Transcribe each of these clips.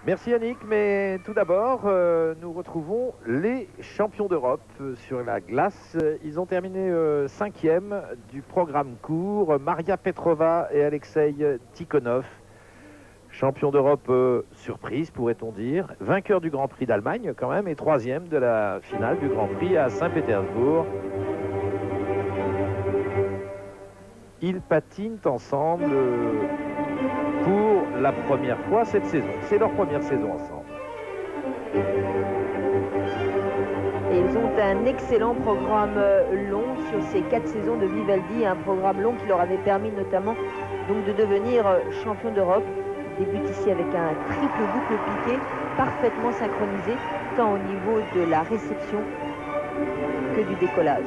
Merci Yannick, mais tout d'abord, nous retrouvons les champions d'Europe sur la glace. Ils ont terminé 5e du programme court. Maria Petrova et Alexei Tikhonov. Champion d'Europe surprise, pourrait-on dire. Vainqueur du Grand Prix d'Allemagne quand même et 3e de la finale du Grand Prix à Saint-Pétersbourg. Ils patinent ensemble pour la première fois cette saison. C'est leur première saison ensemble. Et ils ont un excellent programme long sur ces 4 saisons de Vivaldi, un programme long qui leur avait permis notamment donc de devenir champion d'Europe. Ils débutent ici avec un triple boucle piqué, parfaitement synchronisé, tant au niveau de la réception que du décollage.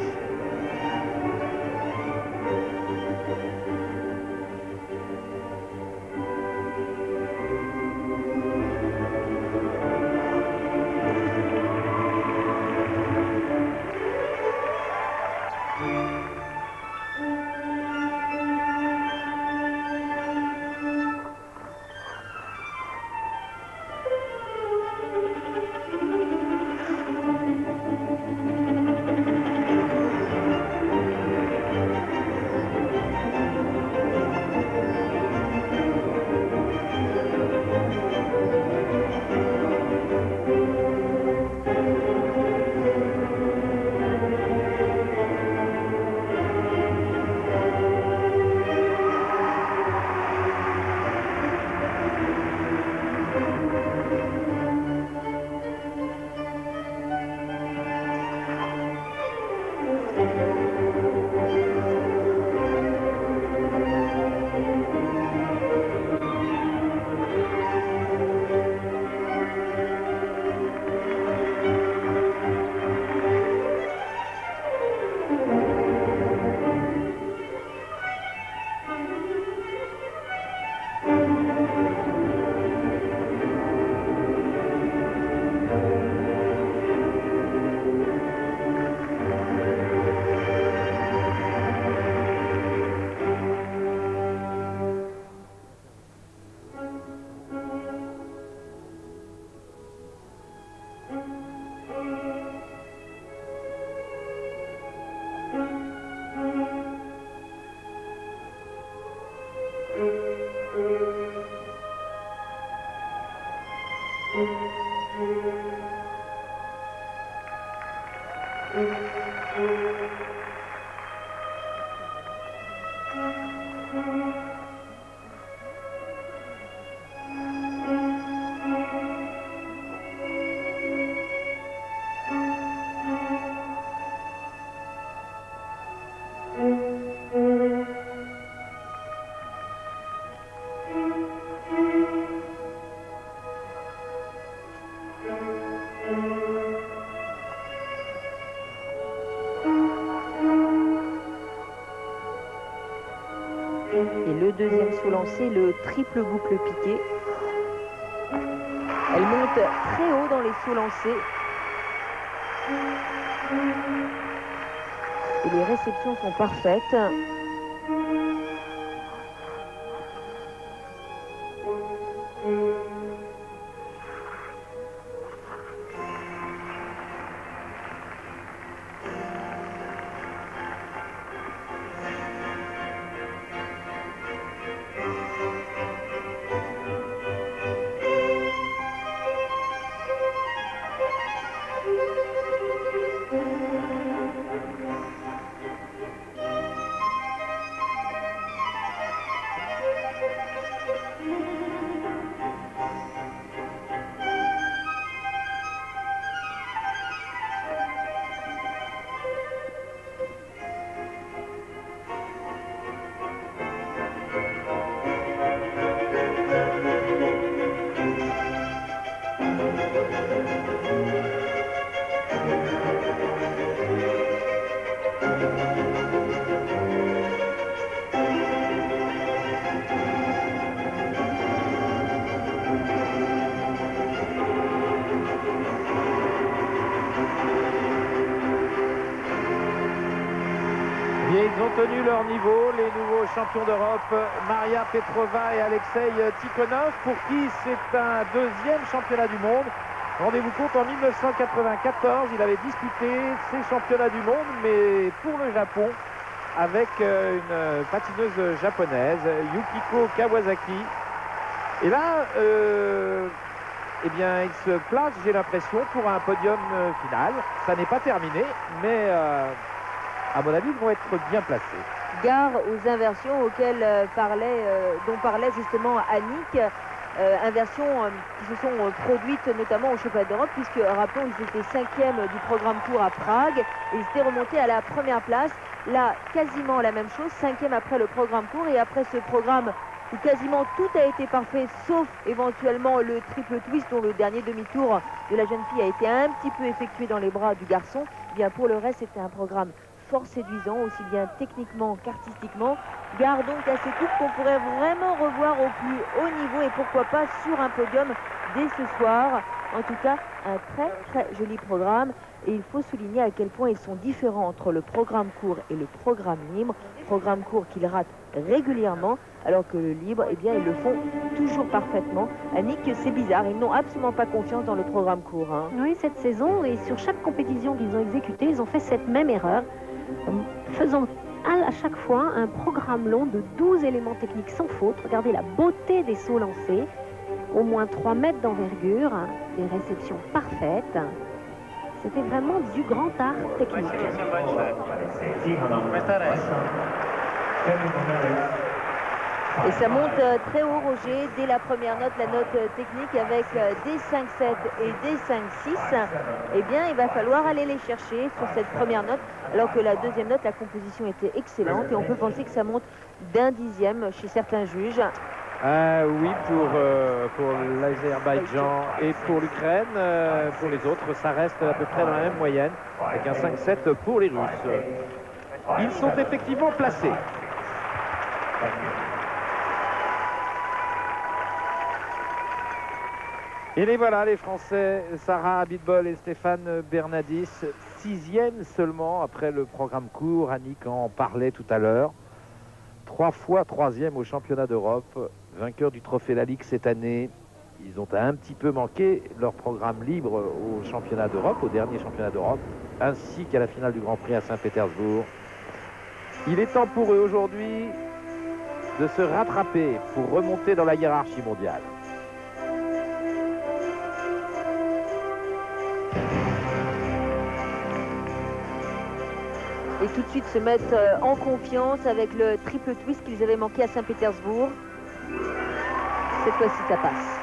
Et le deuxième sous-lancé, le triple boucle piqué. Elle monte très haut dans les sous-lancés. Et les réceptions sont parfaites. Ils ont tenu leur niveau, les nouveaux champions d'Europe, Maria Petrova et Alexei Tikhonov, pour qui c'est un deuxième championnat du monde. Rendez-vous compte, en 1994, il avait disputé ces championnats du monde, mais pour le Japon, avec une patineuse japonaise, Yukiko Kawasaki. Et là, eh bien, il se place, j'ai l'impression, pour un podium final. Ça n'est pas terminé, mais à mon avis, ils vont être bien placés. Gare aux inversions dont parlait justement Annick. Inversions qui se sont produites notamment au championnat d'Europe, puisque, rappelons, ils étaient 5e du programme court à Prague et ils étaient remontés à la première place. Là, quasiment la même chose, 5e après le programme court, et après ce programme où quasiment tout a été parfait, sauf éventuellement le triple twist, dont le dernier demi-tour de la jeune fille a été un petit peu effectué dans les bras du garçon. Eh bien, pour le reste, c'était un programme fort séduisant, aussi bien techniquement qu'artistiquement. Gare donc à ces coupes qu'on pourrait vraiment revoir au plus haut niveau, et pourquoi pas sur un podium dès ce soir. En tout cas, un très très joli programme, et il faut souligner à quel point ils sont différents entre le programme court et le programme libre. Programme court qu'ils ratent régulièrement, alors que le libre, eh bien, ils le font toujours parfaitement. Annick, c'est bizarre, ils n'ont absolument pas confiance dans le programme court. Hein. Oui, cette saison, et sur chaque compétition qu'ils ont exécutée, ils ont fait cette même erreur, faisant à chaque fois un programme long de 12 éléments techniques sans faute. Regardez la beauté des sauts lancés, au moins 3 mètres d'envergure, des réceptions parfaites. C'était vraiment du grand art technique. Et ça monte très haut, Roger, dès la première note, la note technique, avec des 5-7 et des 5-6. Eh bien, il va falloir aller les chercher sur cette première note, alors que la deuxième note, la composition était excellente, et on peut penser que ça monte d'un dixième chez certains juges. Oui, pour l'Azerbaïdjan et pour l'Ukraine. Pour les autres, ça reste à peu près dans la même moyenne, avec un 5-7 pour les Russes. Ils sont effectivement placés. Et les voilà, les Français, Sarah Abitbol et Stéphane Bernadis, 6e seulement après le programme court. Annick en parlait tout à l'heure. 3 fois 3e au championnat d'Europe, vainqueur du trophée La Ligue cette année. Ils ont un petit peu manqué leur programme libre au championnat d'Europe, au dernier championnat d'Europe, ainsi qu'à la finale du Grand Prix à Saint-Pétersbourg. Il est temps pour eux aujourd'hui de se rattraper pour remonter dans la hiérarchie mondiale. Et tout de suite se mettre en confiance avec le triple twist qu'ils avaient manqué à Saint-Pétersbourg. Cette fois-ci, ça passe.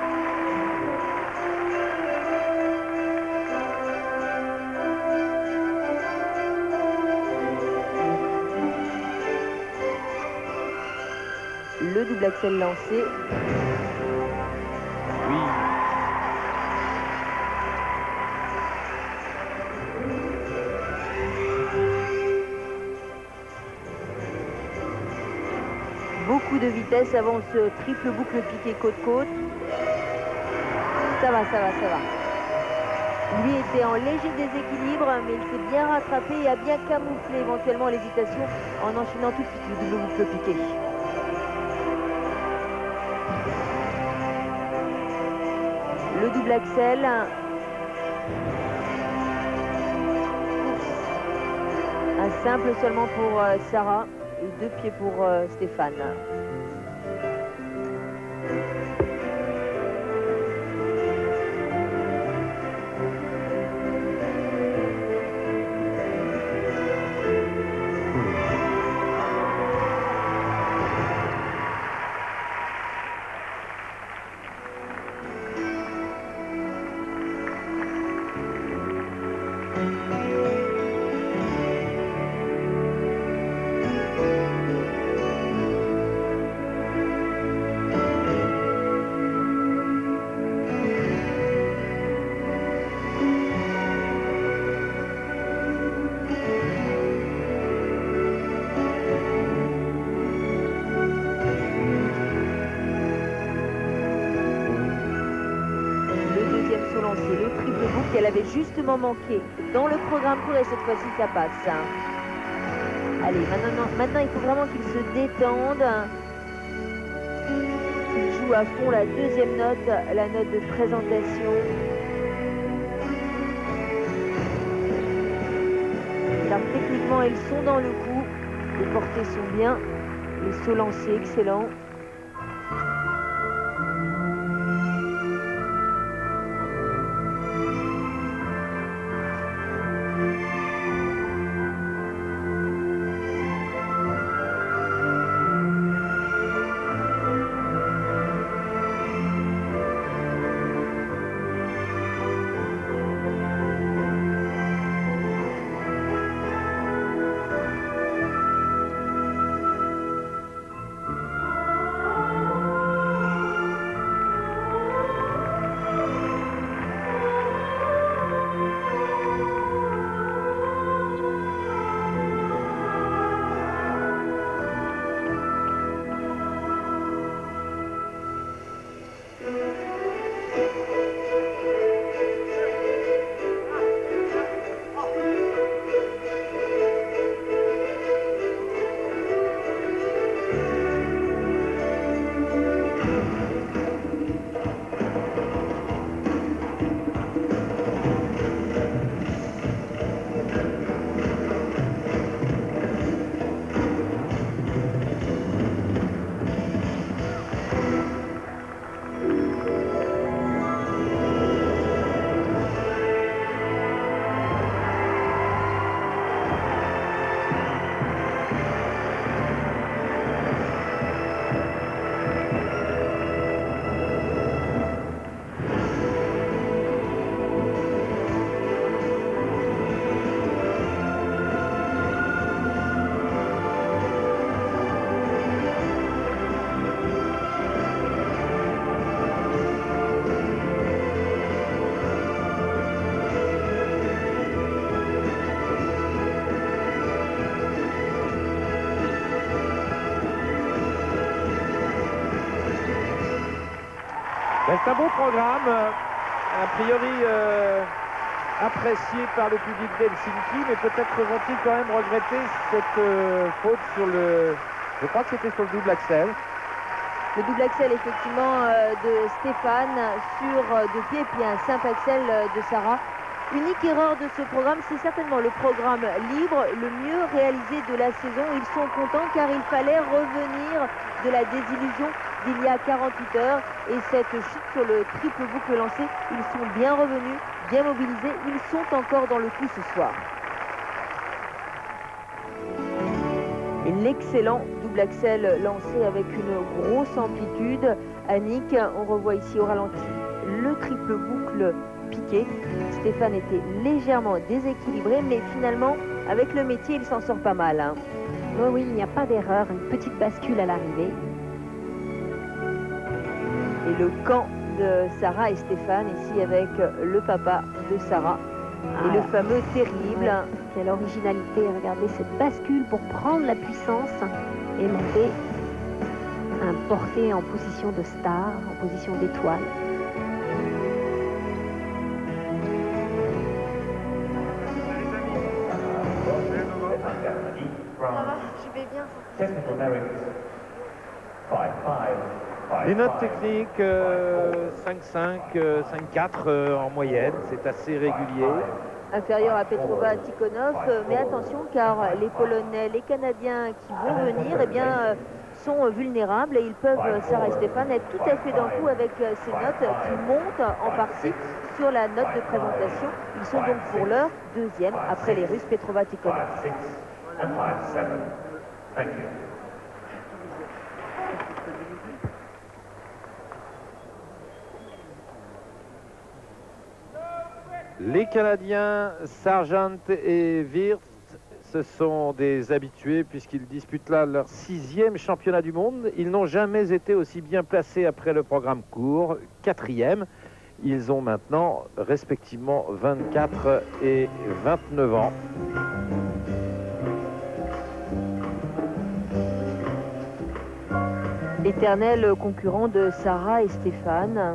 Le double axel lancé. Oui. Beaucoup de vitesse avant ce triple boucle piqué côte-côte. Ça va, ça va, ça va. Lui était en léger déséquilibre, mais il s'est bien rattrapé et a bien camouflé éventuellement l'hésitation en enchaînant tout de suite le double boucle piqué. Le double axel. Un simple seulement pour Sarah. Et 2 pieds pour Stéphane. Le triple boucle qu'elle avait justement manqué dans le programme court, et cette fois-ci ça passe. Allez, maintenant il faut vraiment qu'ils se détendent. Qu'ils jouent à fond la deuxième note, la note de présentation. Car techniquement, ils sont dans le coup. Les portées sont bien. Les sauts lancés, excellents. C'est un beau programme, a priori apprécié par le public d'Helsinki, mais peut-être vont-ils quand même regretter cette faute sur le... Je crois que c'était sur le double axel. Le double axel effectivement de Stéphane sur deux pieds, puis un simple axel de Sarah. Unique erreur de ce programme, c'est certainement le programme libre, le mieux réalisé de la saison. Ils sont contents car il fallait revenir de la désillusion d'il y a 48 heures. Et cette chute sur le triple boucle lancé, ils sont bien revenus, bien mobilisés. Ils sont encore dans le coup ce soir. Et l'excellent double axel lancé avec une grosse amplitude. Annick, on revoit ici au ralenti le triple boucle piqué. Stéphane était légèrement déséquilibré, mais finalement, avec le métier, il s'en sort pas mal. Hein. Oh oui, il n'y a pas d'erreur, une petite bascule à l'arrivée. Et le camp de Sarah et Stéphane, ici avec le papa de Sarah. Et le fameux terrible. Ouais, quelle originalité, regardez cette bascule pour prendre la puissance et monter un porté en position de star, en position d'étoile. Je vais bien. Les notes techniques 5-5, 5-4 en moyenne, c'est assez régulier. Inférieur à Petrova, Tikhonov, mais attention car les Polonais, les Canadiens qui vont venir, eh bien, sont vulnérables et ils peuvent, Sarah et Stéphane, être tout à fait dans le coup avec ces notes qui montent en partie sur la note de présentation. Ils sont donc pour l'heure deuxième après les Russes Petrova, Tikhonov. Les Canadiens, Sargent et Wirth, ce sont des habitués puisqu'ils disputent là leur 6e championnat du monde. Ils n'ont jamais été aussi bien placés après le programme court, 4e. Ils ont maintenant respectivement 24 et 29 ans. Éternel concurrent de Sarah et Stéphane.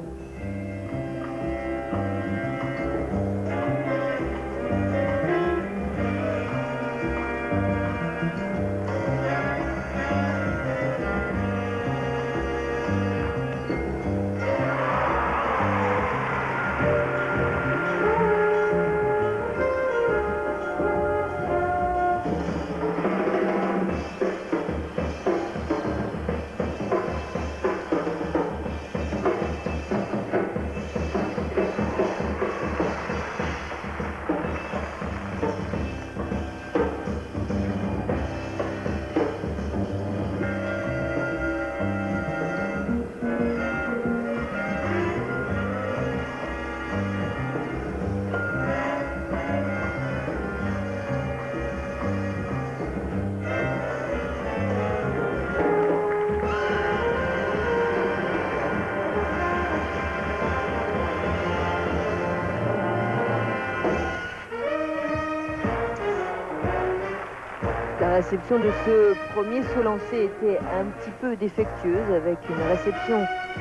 La réception de ce premier saut lancé était un petit peu défectueuse, avec une réception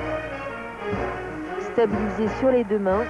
stabilisée sur les deux mains.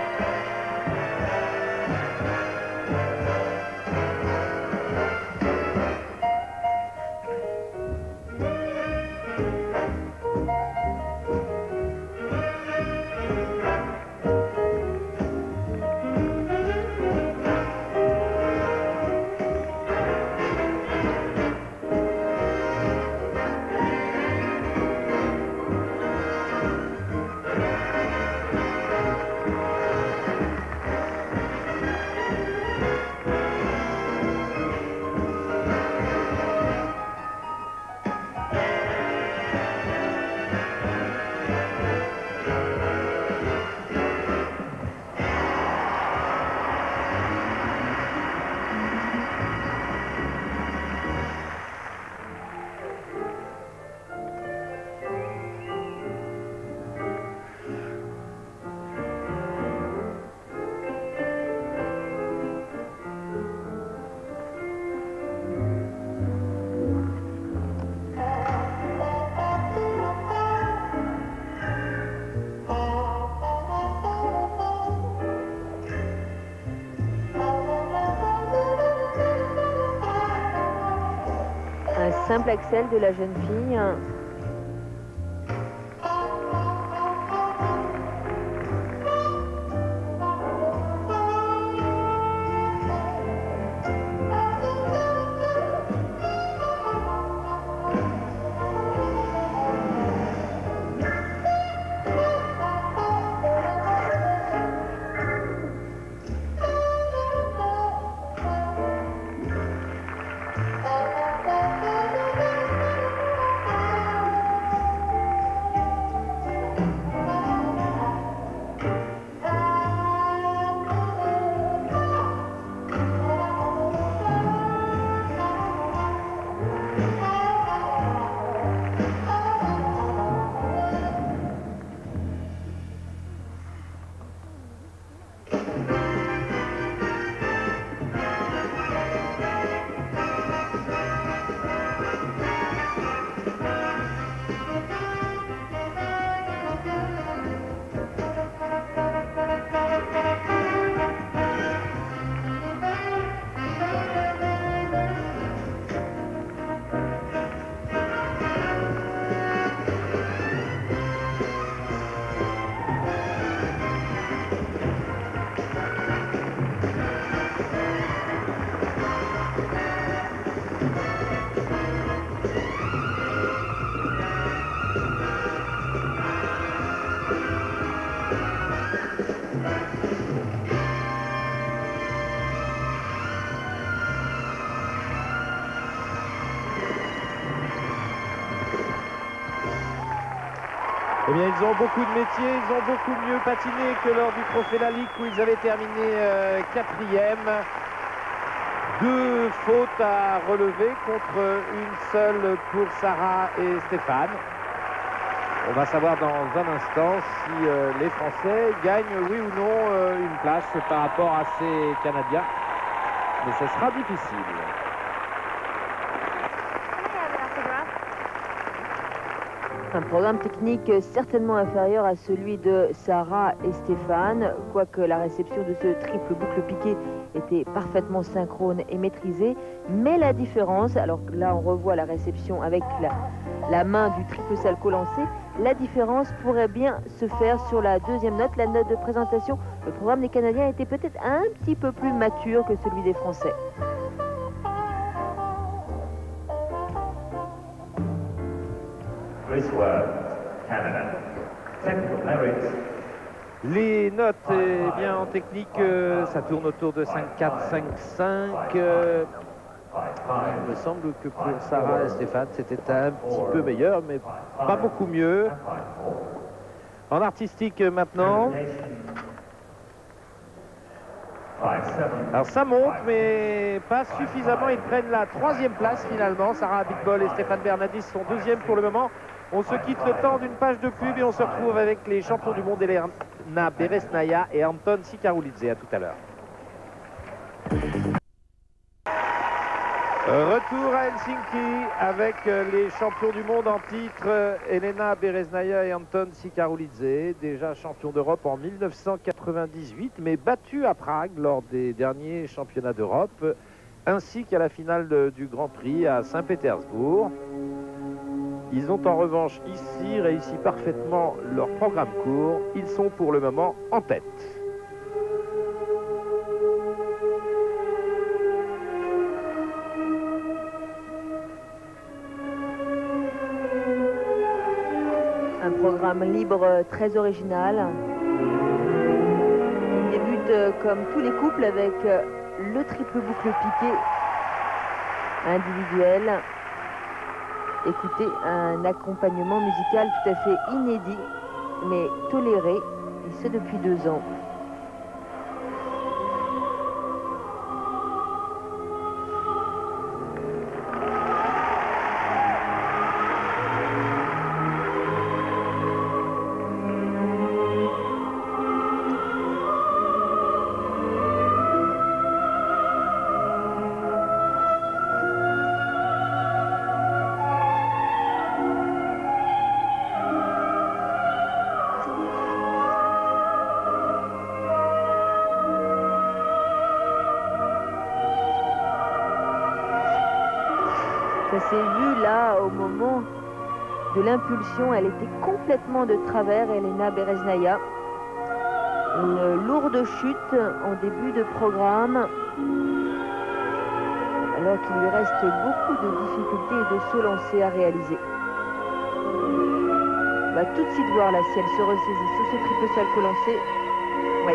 Simple axel de la jeune fille. Eh bien, ils ont beaucoup de métiers, ils ont beaucoup mieux patiné que lors du Trophée La Ligue où ils avaient terminé quatrième. 2 fautes à relever contre une seule pour Sarah et Stéphane. On va savoir dans un instant si les Français gagnent, oui ou non, une place par rapport à ces Canadiens. Mais ce sera difficile. Un programme technique certainement inférieur à celui de Sarah et Stéphane, quoique la réception de ce triple boucle piqué était parfaitement synchrone et maîtrisée. Mais la différence, alors là on revoit la réception avec la main du triple salto lancé, la différence pourrait bien se faire sur la deuxième note, la note de présentation. Le programme des Canadiens était peut-être un petit peu plus mature que celui des Français. Les notes, eh bien, en technique, ça tourne autour de 5-4, 5-5. Il me semble que pour Sarah et Stéphane, c'était un petit peu meilleur, mais pas beaucoup mieux. En artistique maintenant. Alors ça monte, mais pas suffisamment. Ils prennent la 3e place finalement. Sarah Abitbol et Stéphane Bernadis sont 2e pour le moment. On se quitte le temps d'une page de pub et on se retrouve avec les champions du monde Elena Beresnaya et Anton Sikaroulidze. À tout à l'heure. Retour à Helsinki avec les champions du monde en titre, Elena Bereznaya et Anton Sikarulidze, déjà champions d'Europe en 1998, mais battus à Prague lors des derniers championnats d'Europe, ainsi qu'à la finale du Grand Prix à Saint-Pétersbourg. Ils ont en revanche ici réussi parfaitement leur programme court. Ils sont pour le moment en tête. Un programme libre très original. Il débute comme tous les couples avec le triple boucle piqué individuel. Écoutez, un accompagnement musical tout à fait inédit, mais toléré, et ce depuis 2 ans. Ça s'est vu là au moment de l'impulsion, elle était complètement de travers, Elena Bereznaya. Une lourde chute en début de programme, alors qu'il lui reste beaucoup de difficultés et de sauts lancés à réaliser. On va tout de suite voir là si elle se ressaisit sur ce triple salto lancé. Ouais.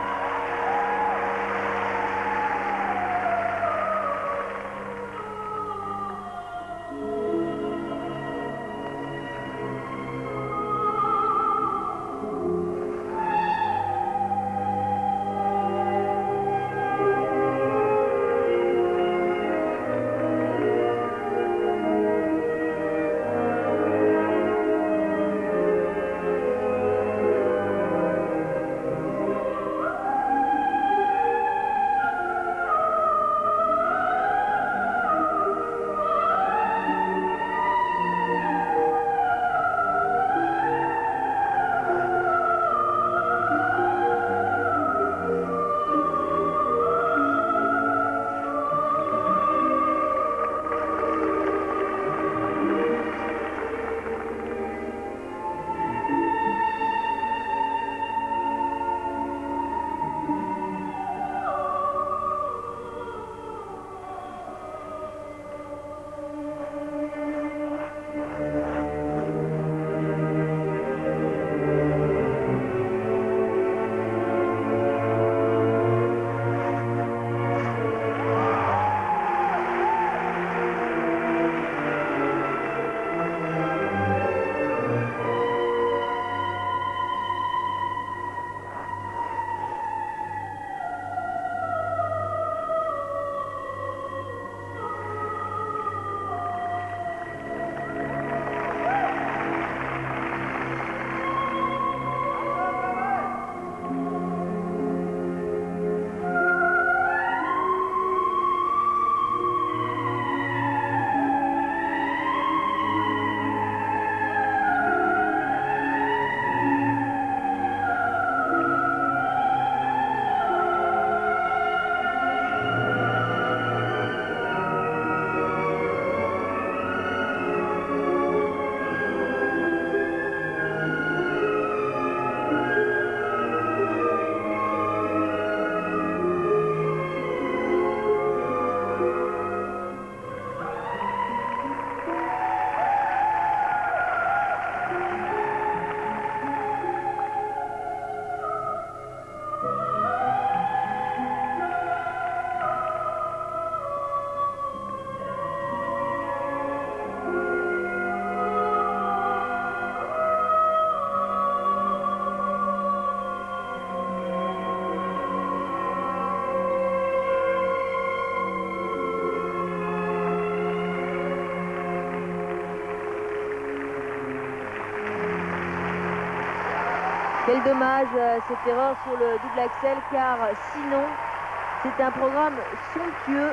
Quel dommage cette erreur sur le double axel, car sinon c'est un programme somptueux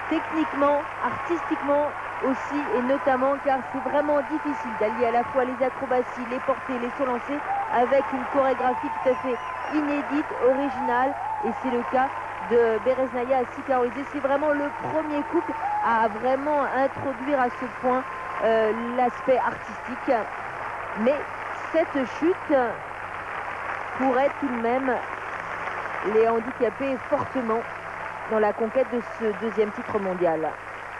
techniquement, artistiquement aussi, et notamment car c'est vraiment difficile d'allier à la fois les acrobaties, les portées, les sauts lancés avec une chorégraphie tout à fait inédite, originale, et c'est le cas de Bereznaya Sikaroidze. C'est vraiment le premier couple à vraiment introduire à ce point l'aspect artistique. Mais cette chute pourrait tout de même les handicaper fortement dans la conquête de ce deuxième titre mondial.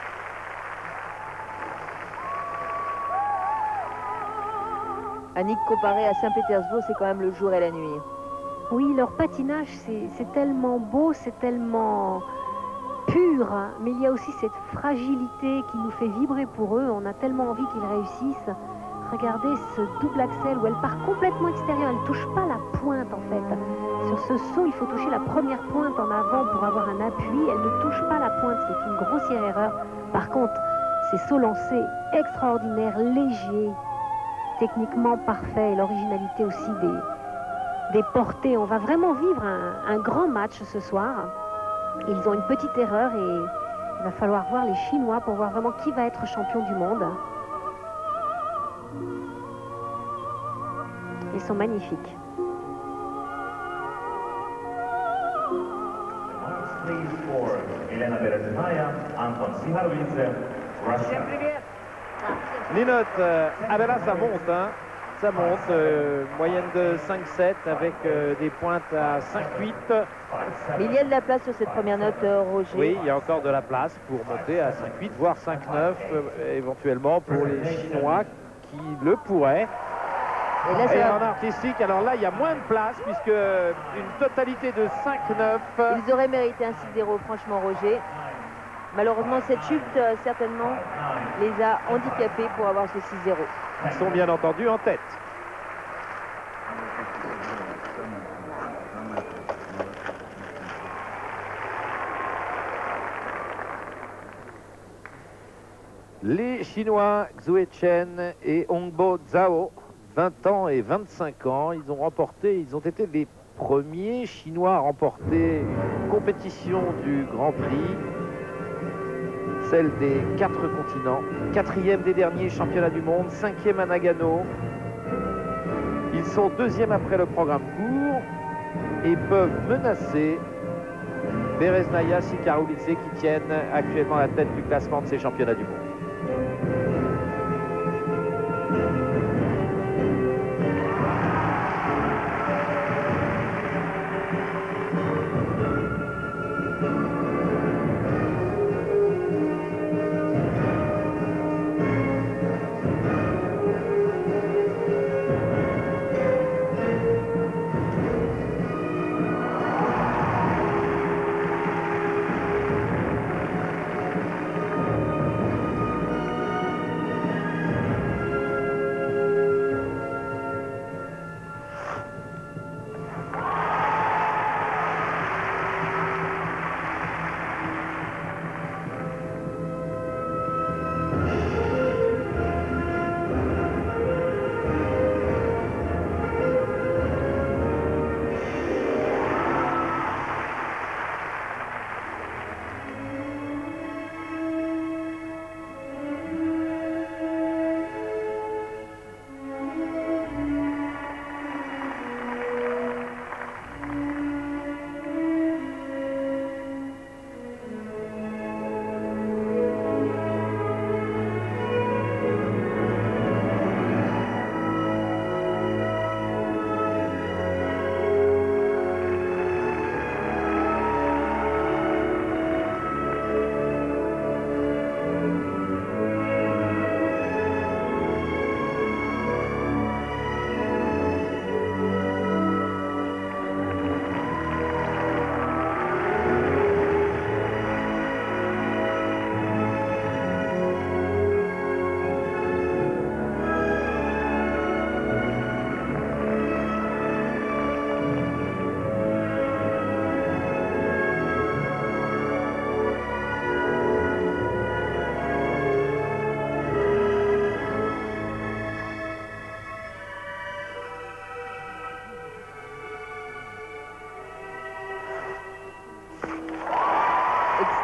Annick, comparé à Saint-Pétersbourg, c'est quand même le jour et la nuit. Oui, leur patinage, c'est tellement beau, c'est tellement pur, hein, mais il y a aussi cette fragilité qui nous fait vibrer pour eux. On a tellement envie qu'ils réussissent. Regardez ce double axel où elle part complètement extérieure, elle ne touche pas la pointe en fait. Sur ce saut, il faut toucher la première pointe en avant pour avoir un appui. Elle ne touche pas la pointe, c'est une grossière erreur. Par contre, ces sauts lancés extraordinaires, légers, techniquement parfaits, et l'originalité aussi des portées. On va vraiment vivre un grand match ce soir. Ils ont une petite erreur et il va falloir voir les Chinois pour voir vraiment qui va être champion du monde. Ils sont magnifiques. Les notes, ah ben là ça monte, hein. Ça monte, moyenne de 5-7 avec des pointes à 5-8. Mais il y a de la place sur cette première note, Roger. Oui, il y a encore de la place pour monter à 5-8, voire 5-9, éventuellement pour les Chinois qui le pourraient. Et, là, et en artistique, alors là, il y a moins de place puisque une totalité de 5-9. Ils auraient mérité un 6-0, franchement, Roger. Malheureusement, cette chute, certainement, les a handicapés pour avoir ce 6-0. Ils sont bien entendu en tête. Les Chinois Xue Chen et Hongbo Zhao, 20 ans et 25 ans, ils ont été les premiers Chinois à remporter une compétition du Grand Prix, celle des 4 continents, 4e des derniers championnats du monde, 5e à Nagano. Ils sont 2e après le programme court et peuvent menacer Bereznaya Sikaroidze qui tiennent actuellement la tête du classement de ces championnats du monde.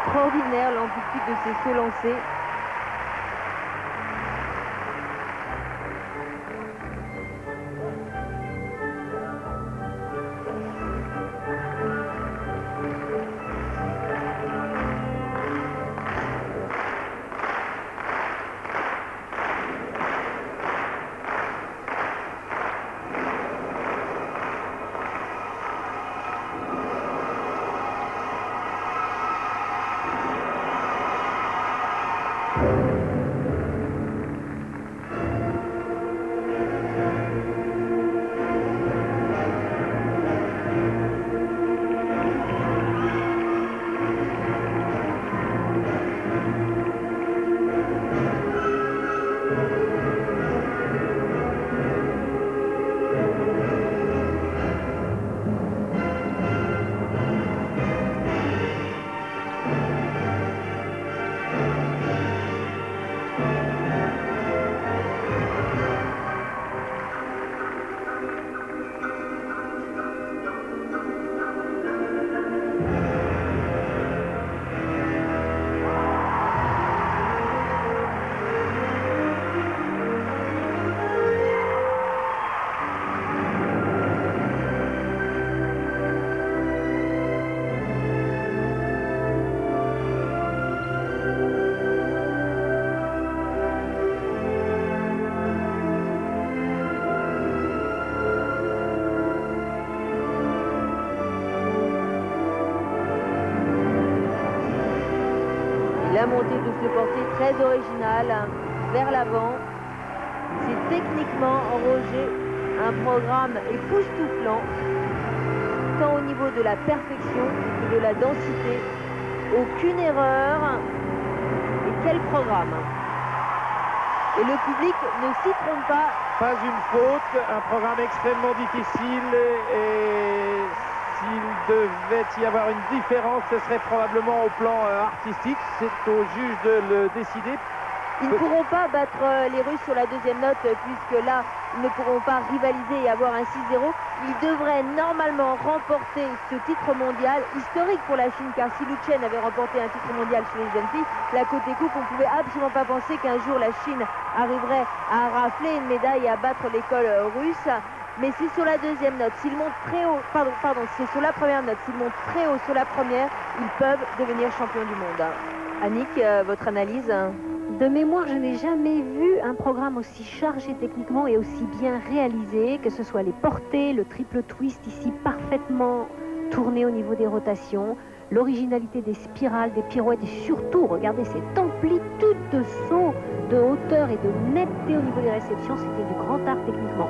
extraordinaire l'amplitude de ces sauts lancés. La montée de ce porté très originale vers l'avant. C'est techniquement, Roger, un programme époustouflant, tant au niveau de la perfection que de la densité. Aucune erreur. Et quel programme! Et le public ne s'y trompe pas. Pas une faute, un programme extrêmement difficile et s'il devait y avoir une différence, ce serait probablement au plan artistique. C'est au juge de le décider. Ils ne pourront pas battre les Russes sur la deuxième note puisque là, ils ne pourront pas rivaliser et avoir un 6-0. Ils devraient normalement remporter ce titre mondial historique pour la Chine, car si Lu Chen avait remporté un titre mondial chez les jeunes filles, la côté coupe, on ne pouvait absolument pas penser qu'un jour la Chine arriverait à rafler une médaille et à battre l'école russe. Mais c'est sur la deuxième note, s'ils montent très haut, pardon, c'est sur la première note, s'ils montent très haut sur la première, ils peuvent devenir champions du monde. Annick, votre analyse? De mémoire, je n'ai jamais vu un programme aussi chargé techniquement et aussi bien réalisé, que ce soit les portées, le triple twist ici parfaitement tourné au niveau des rotations, l'originalité des spirales, des pirouettes et surtout, regardez cette amplitude de saut, de hauteur et de netteté au niveau des réceptions, c'était du grand art techniquement.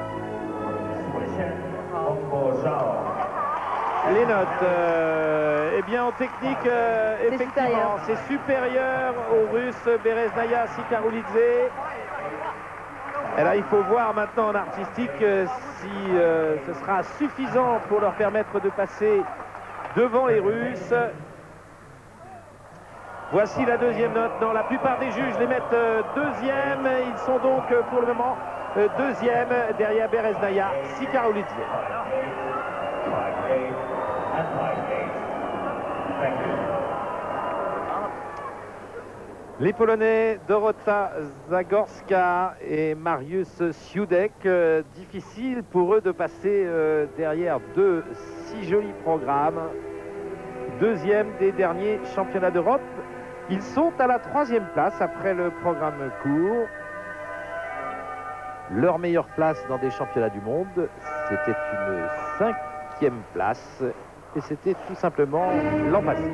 Les notes, eh bien en technique, effectivement, c'est supérieur aux Russes Bereznaya, Sikaroulidze. Et là, il faut voir maintenant en artistique si ce sera suffisant pour leur permettre de passer devant les Russes. Voici la deuxième note. Non, la plupart des juges les mettent deuxième. Ils sont donc pour le moment deuxième derrière Bereznaya, Sikaroulidze. Les Polonais Dorota Zagorska et Mariusz Siudek, difficile pour eux de passer derrière deux si jolis programmes. Deuxième des derniers championnats d'Europe. Ils sont à la 3e place après le programme court. Leur meilleure place dans des championnats du monde, c'était une 5e place. Et c'était tout simplement l'an passé.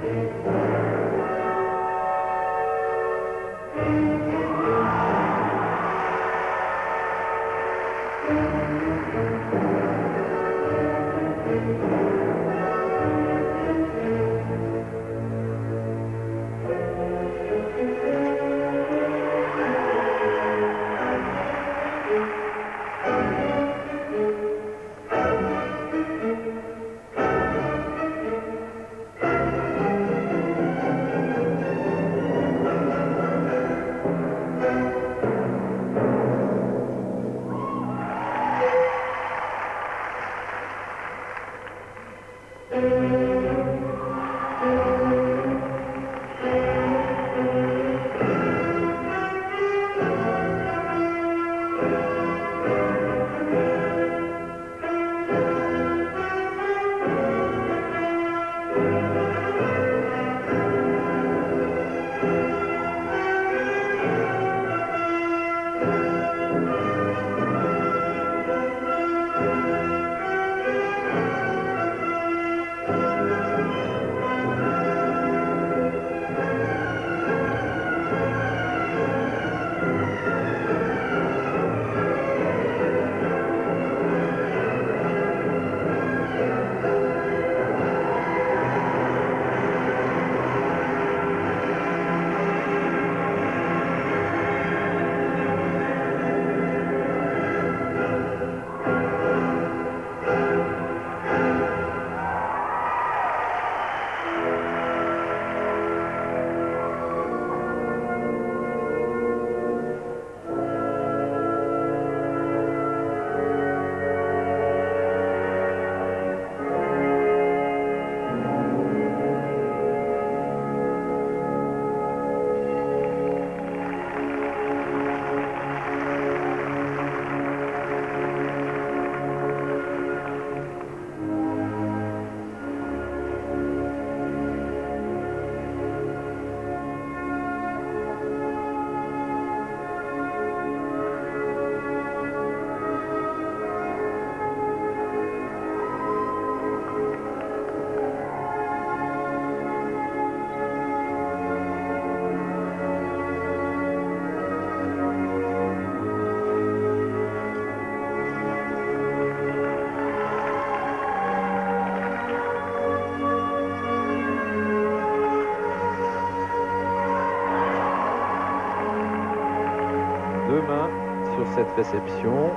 sur cette réception.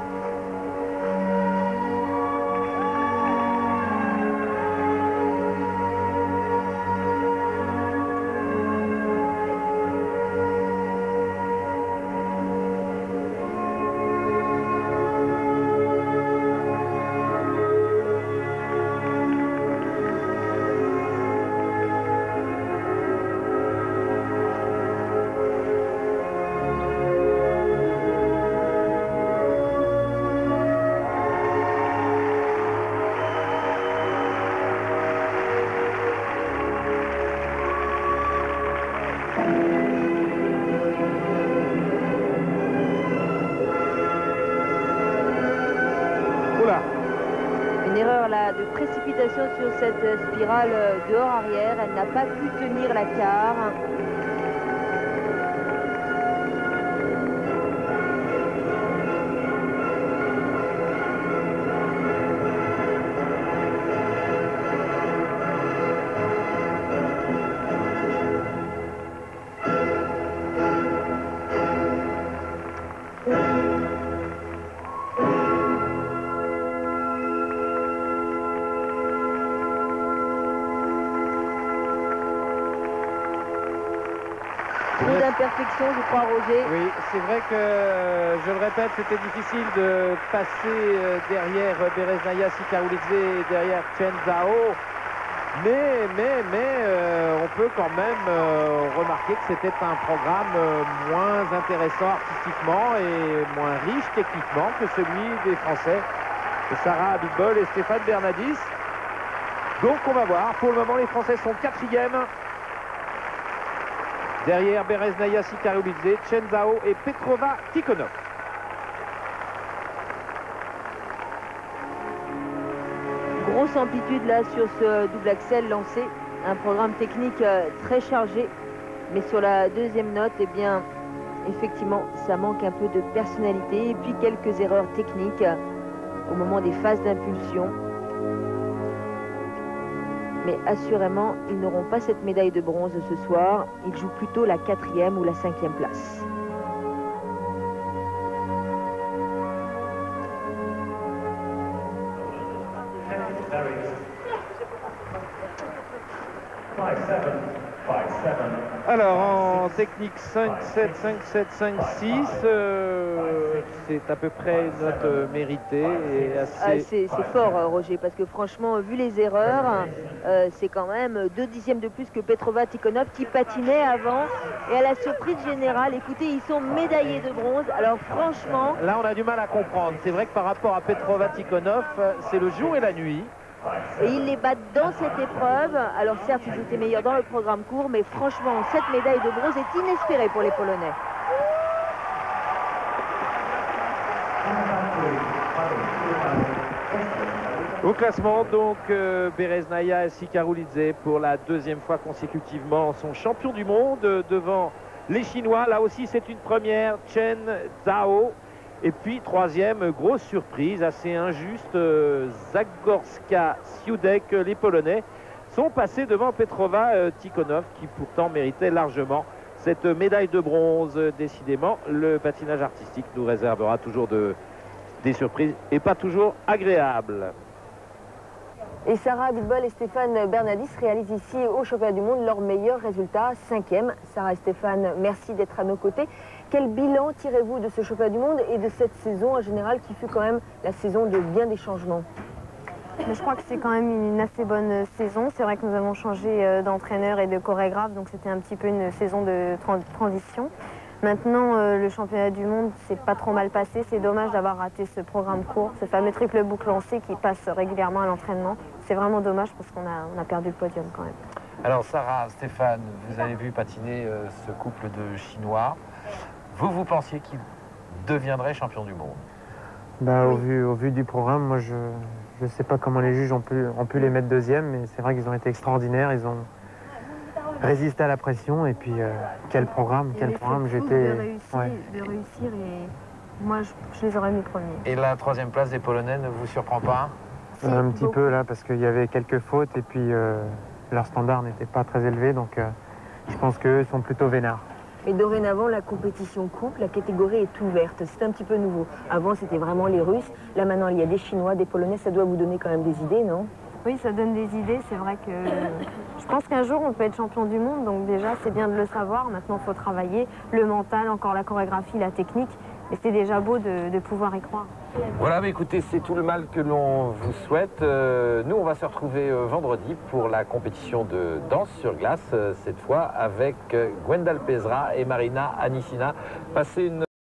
Une erreur là de précipitation sur cette spirale dehors-arrière. Elle n'a pas pu tenir la quart. Trop d'imperfection, je crois, Roger. Oui, c'est vrai que, je le répète, c'était difficile de passer derrière Bereznaya Sikaroulidze et derrière Chen Zhao. Mais on peut quand même remarquer que c'était un programme moins intéressant artistiquement et moins riche techniquement que celui des Français, Sarah Abitbol et Stéphane Bernadis. Donc on va voir. Pour le moment, les Français sont 4e. Derrière Bereznaya Sikaroulidze, Chen Zhao et Petrova Tikhonov. Grosse amplitude là sur ce double axel lancé. Un programme technique très chargé. Mais sur la deuxième note, eh bien, effectivement, ça manque un peu de personnalité. Et puis quelques erreurs techniques au moment des phases d'impulsion. Mais assurément, ils n'auront pas cette médaille de bronze ce soir. Ils jouent plutôt la 4e ou la 5e place. Alors en technique 5-7, 5-7, 5-6, c'est à peu près une note méritée et assez... C'est fort, Roger, parce que franchement, vu les erreurs, c'est quand même 2 dixièmes de plus que Petrova Tikhonov qui patinait avant. Et à la surprise générale, écoutez, ils sont médaillés de bronze. Alors franchement... Là, on a du mal à comprendre. C'est vrai que par rapport à Petrova Tikhonov, c'est le jour et la nuit. Et ils les battent dans cette épreuve. Alors certes, ils étaient meilleurs dans le programme court, mais franchement, cette médaille de bronze est inespérée pour les Polonais. Au classement, donc, Bereznaya Sikaroulidze pour la 2e fois consécutivement son champion du monde devant les Chinois. Là aussi, c'est une première, Chen Zhao. Et puis, 3e, grosse surprise, assez injuste, Zagorska Siudek. Les Polonais sont passés devant Petrova Tikhonov, qui pourtant méritait largement cette médaille de bronze. Décidément, le patinage artistique nous réservera toujours des surprises et pas toujours agréables. Et Sarah Abitbol et Stéphane Bernadis réalisent ici au championnat du monde leur meilleur résultat, 5e. Sarah et Stéphane, merci d'être à nos côtés. Quel bilan tirez-vous de ce championnat du monde et de cette saison en général qui fut quand même la saison de bien des changements? Je crois que c'est quand même une assez bonne saison. C'est vrai que nous avons changé d'entraîneur et de chorégraphe, donc c'était un petit peu une saison de transition. Maintenant, le championnat du monde, c'est pas trop mal passé. C'est dommage d'avoir raté ce programme court, ce fameux triple boucle lancé qui passe régulièrement à l'entraînement. C'est vraiment dommage parce qu'on a perdu le podium quand même. Alors Sarah, Stéphane, vous avez vu patiner ce couple de Chinois. Vous pensiez qu'ils deviendraient champions du monde? Bah, oui. au vu du programme, moi je ne sais pas comment les juges ont pu les mettre 2e, mais c'est vrai qu'ils ont été extraordinaires. Ils ont résisté à la pression et puis quel programme j'étais... De réussir et moi je les aurais mis premiers. Et la 3e place des Polonais ne vous surprend pas? Un petit peu là, parce qu'il y avait quelques fautes et puis leur standard n'était pas très élevé, donc je pense qu'eux sont plutôt vénards. Et dorénavant, la compétition couple, la catégorie est ouverte. C'est un petit peu nouveau. Avant, c'était vraiment les Russes. Là, maintenant, il y a des Chinois, des Polonais. Ça doit vous donner quand même des idées, non? Oui, ça donne des idées. C'est vrai que je pense qu'un jour, on peut être champion du monde. Donc déjà, c'est bien de le savoir. Maintenant, il faut travailler le mental, encore la chorégraphie, la technique. Et c'est déjà beau de pouvoir y croire. Voilà, mais écoutez, c'est tout le mal que l'on vous souhaite. Nous, on va se retrouver vendredi pour la compétition de danse sur glace, cette fois avec Gwendal Pesra et Marina Anissina. Passez une